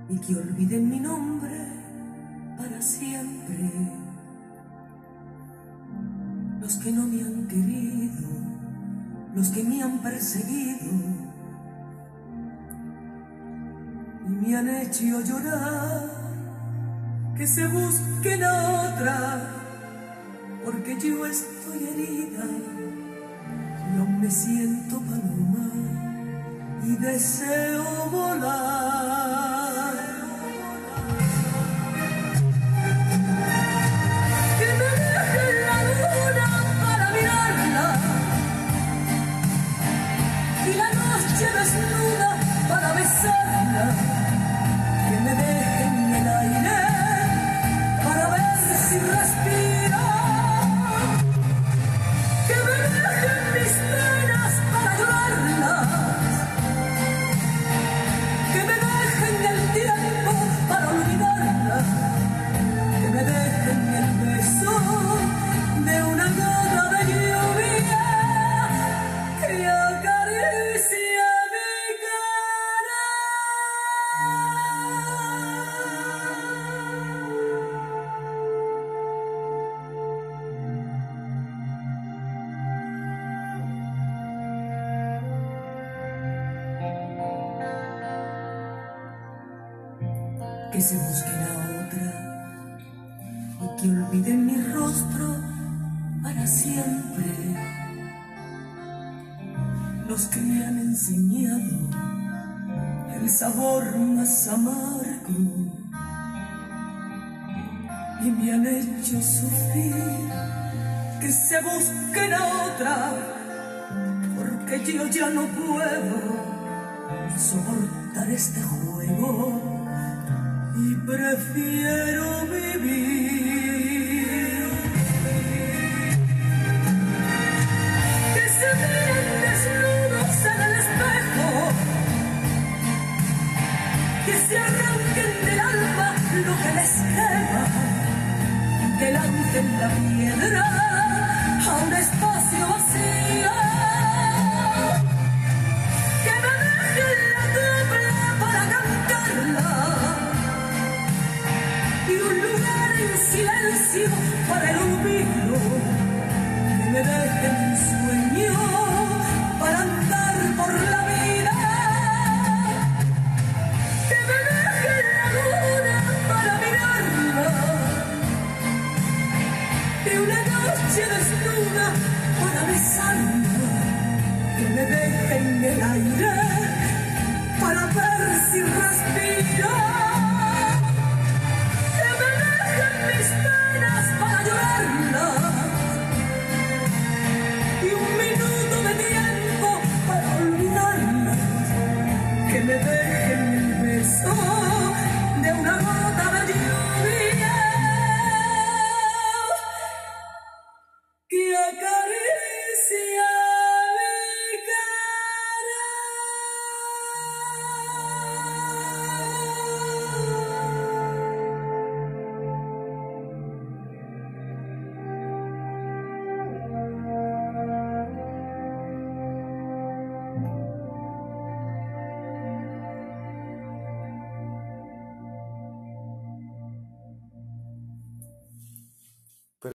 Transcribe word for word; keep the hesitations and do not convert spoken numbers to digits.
y que olviden mi nombre para siempre. Los que no me han querido, los que me han perseguido y me han hecho llorar, que se busquen a otra, porque yo estoy herida y aún me siento paloma y deseo volar. Que me dejen la luna para mirarla y la noche desnuda para besarla. Que me dejen el aire para ver si respira. Que me dejen mis penas para llorarlas. Que me dejen el tiempo para olvidarla. Que me dejen el beso de una gota de lluvia que acaricia mi cara. Que se busquen a otra y que olviden mi rostro para siempre. Los que me han enseñado el sabor más amargo y me han hecho sufrir, que se busquen a otra, porque yo ya no puedo soportar este juego y prefiero vivir. Que se miren desnudos en el espejo, que se arranquen del alma lo que les queda, que lancen la piedra a un espacio vacío. Que me dejen la dupla para cantarla y un lugar en silencio para el olvido. Que me dejen un sueño para andar por la vida. Que me dejen la luna para mirarla y una noche desnuda para besarla. Que me dejen el aire para ver si respiro. Que me dejen mis penas para llorarla y un minuto de tiempo para olvidarla. Que me dejen el beso de una gota de lluvia que acá